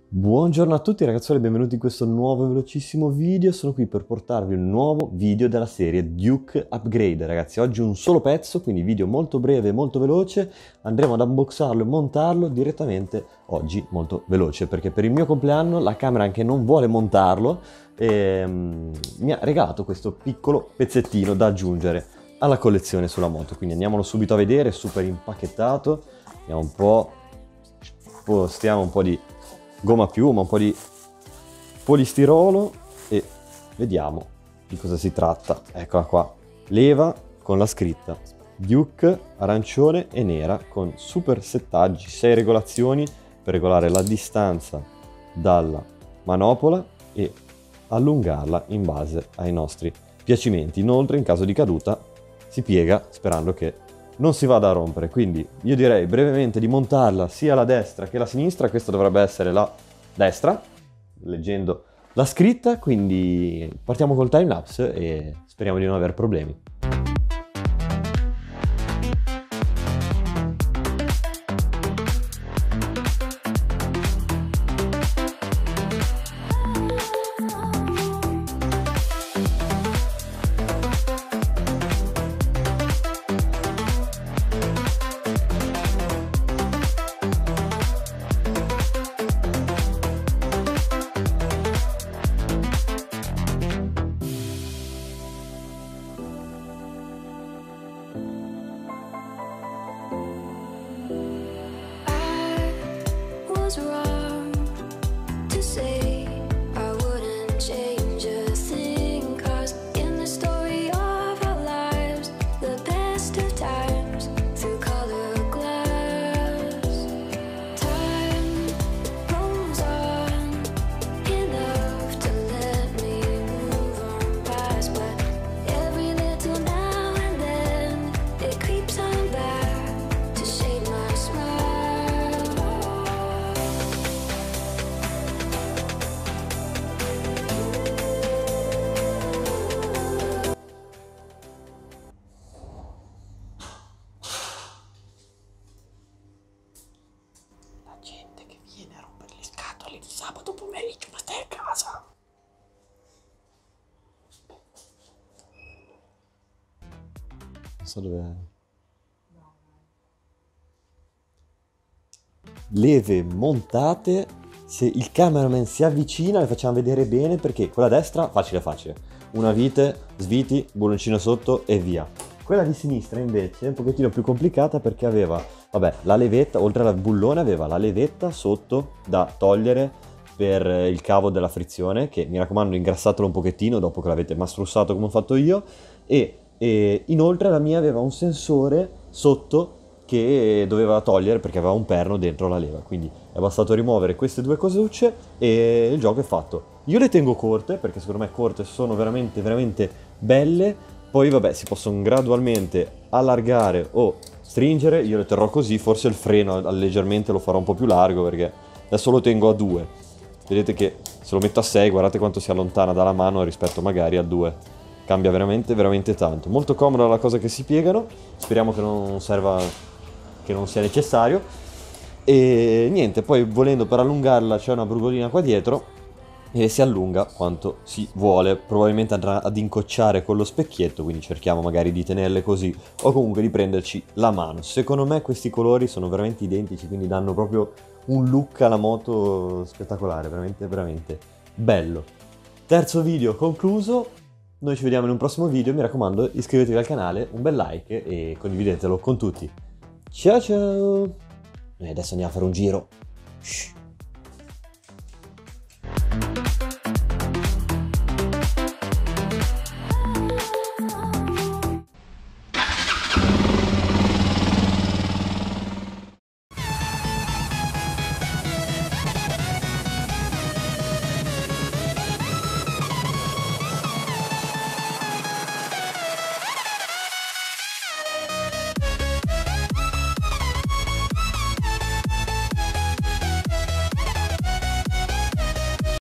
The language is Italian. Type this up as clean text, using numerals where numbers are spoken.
Buongiorno a tutti ragazzuoli, benvenuti in questo nuovo e velocissimo video. Sono qui per portarvi un nuovo video della serie Duke Upgrade. Ragazzi, oggi un solo pezzo, quindi video molto breve e molto veloce. Andremo ad unboxarlo e montarlo direttamente oggi molto veloce, perché per il mio compleanno la camera anche non vuole montarlo e mi ha regalato questo piccolo pezzettino da aggiungere alla collezione sulla moto. Quindi andiamolo subito a vedere, super impacchettato. Vediamo un po', postiamo un po' di gomma a piuma, un po' di polistirolo e vediamo di cosa si tratta. Eccola qua, leva con la scritta Duke arancione e nera con super settaggi, 6 regolazioni per regolare la distanza dalla manopola e allungarla in base ai nostri piacimenti. Inoltre, in caso di caduta si piega sperando che non si vada a rompere. Quindi io direi brevemente di montarla sia alla destra che alla sinistra. Questa dovrebbe essere la destra, leggendo la scritta, quindi partiamo col timelapse e speriamo di non aver problemi. Wrong to say I wouldn't change a thing, 'cause in the story of our lives, the best of times through colored glass, time rolls on enough to let me move on past, but every little now and then it creeps on back to shade my smile. Gente che viene a rompere le scatole di sabato pomeriggio, ma stai a casa. Non so dove. Leve montate, se il cameraman si avvicina le facciamo vedere bene, perché quella destra facile facile, una vite, sviti, bulloncino sotto e via. Quella di sinistra invece è un pochettino più complicata, perché aveva, vabbè, la levetta, oltre al bullone aveva la levetta sotto da togliere per il cavo della frizione, che mi raccomando ingrassatelo un pochettino dopo che l'avete mastrussato come ho fatto io, e inoltre la mia aveva un sensore sotto che doveva togliere perché aveva un perno dentro la leva, quindi è bastato rimuovere queste due cosucce e il gioco è fatto. Io le tengo corte perché secondo me corte sono veramente veramente belle, poi vabbè si possono gradualmente allargare o stringere. Io le terrò così, forse il freno leggermente lo farò un po' più largo perché adesso lo tengo a 2. Vedete che se lo metto a 6 guardate quanto si allontana dalla mano rispetto magari a 2. Cambia veramente veramente tanto. Molto comoda la cosa che si piegano, speriamo che non serva, che non sia necessario. E niente, poi volendo per allungarla c'è una brugolina qua dietro e si allunga quanto si vuole. Probabilmente andrà ad incocciare con lo specchietto, quindi cerchiamo magari di tenerle così o comunque di prenderci la mano. Secondo me questi colori sono veramente identici, quindi danno proprio un look alla moto spettacolare, veramente veramente bello. Terzo video concluso. Noi ci vediamo in un prossimo video, mi raccomando iscrivetevi al canale, un bel like e condividetelo con tutti. Ciao ciao! Noi adesso andiamo a fare un giro. Shh.